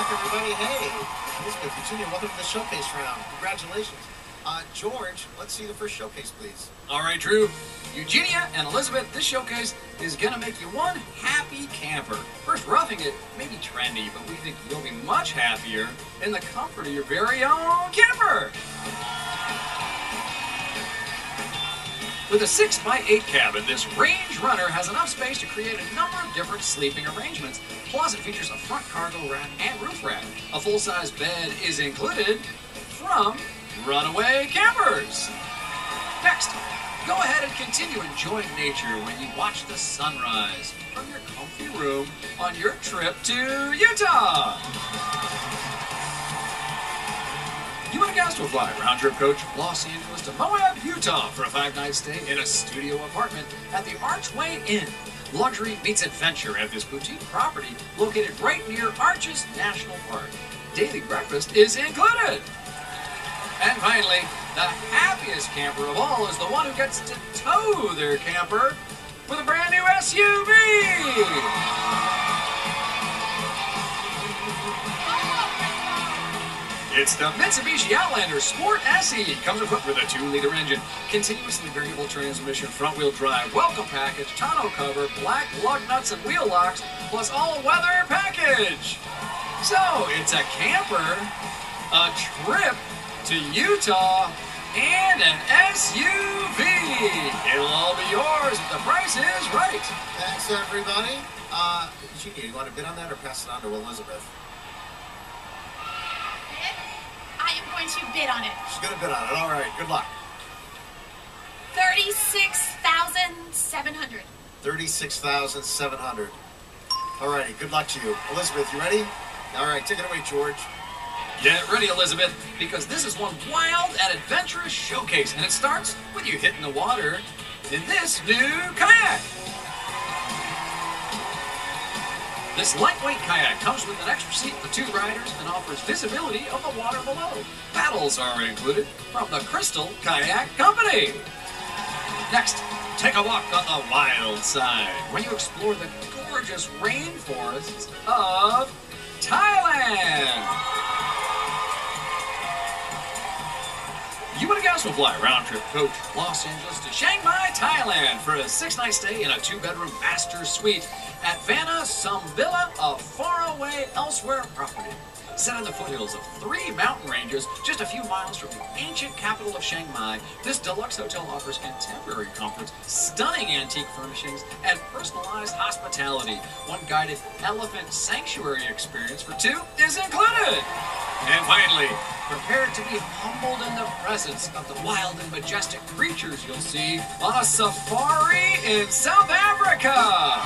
everybody. Hey, Elizabeth, Virginia, welcome to the showcase round. Congratulations. George, let's see the first showcase, please. All right, Drew. Eugenia and Elizabeth, this showcase is going to make you one happy camper. First, roughing it may be trendy, but we think you'll be much happier in the comfort of your very own camper. With a 6x8 cabin, this Range Runner has enough space to create a number of different sleeping arrangements. Plus, it features a front cargo rack and roof rack. A full-size bed is included from Runaway Campers. Next, go ahead and continue enjoying nature when you watch the sunrise from your comfy room on your trip to Utah. You want a gas to fly round-trip coach from Los Angeles to Moab, Utah for a 5-night stay in a studio apartment at the Archway Inn. Luxury meets adventure at this boutique property located right near Arches National Park. Daily breakfast is included. And finally, the happiest camper of all is the one who gets to tow their camper with a brand new SUV. It's the Mitsubishi Outlander Sport SE. Comes equipped with a 2-liter engine, continuously variable transmission, front-wheel drive, welcome package, tonneau cover, black lug nuts and wheel locks, plus all-weather package. So, it's a camper, a trip to Utah, and an SUV. It'll all be yours if the price is right. Thanks, everybody. Eugenia, you want to bid on that or pass it on to Elizabeth? I am going to bid on it. She's going to bid on it. All right, good luck. $36,700. $36,700. All righty, good luck to you. Elizabeth, you ready? All right, take it away, George. Get ready, Elizabeth, because this is one wild and adventurous showcase, and it starts with you hitting the water in this new kayak. This lightweight kayak comes with an extra seat for 2 riders and offers visibility of the water below. Paddles are included from the Crystal Kayak Company. Next, take a walk on the wild side when you explore the gorgeous rainforests of Thailand. You and a guest will fly round-trip coach from Los Angeles to Chiang Mai, Thailand for a 6-night stay in a 2-bedroom master suite at Vanna Samvilla, a faraway elsewhere property. Set in the foothills of 3 mountain ranges just a few miles from the ancient capital of Chiang Mai, this deluxe hotel offers contemporary comforts, stunning antique furnishings, and personalized hospitality. One guided elephant sanctuary experience for 2 is included. And finally, prepare to be humbled in the presence of the wild and majestic creatures you'll see on a safari in South Africa.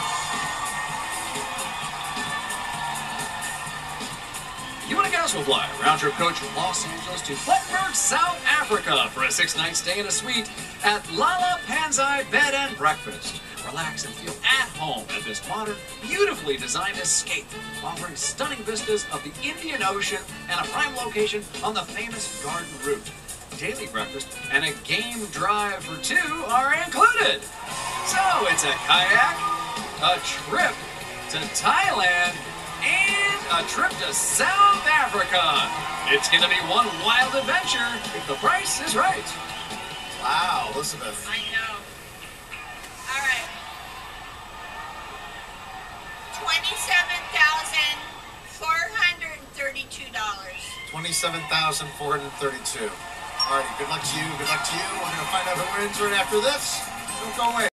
You and a guest will fly a round-trip coach from Los Angeles to Plettenberg, South Africa for a 6-night stay in a suite at Lala Panzai Bed and Breakfast. Relax and feel at home at this modern, beautifully designed escape, offering stunning vistas of the Indian Ocean and a prime location on the famous Garden Route. Daily breakfast and a game drive for 2 are included. So it's a kayak, a trip to Thailand, and a trip to South Africa. It's going to be one wild adventure if the price is right. Wow, Elizabeth. I know. All right. $27,432. $27,432. All righty, good luck to you. Good luck to you. We're going to find out who wins right after this. Don't go away.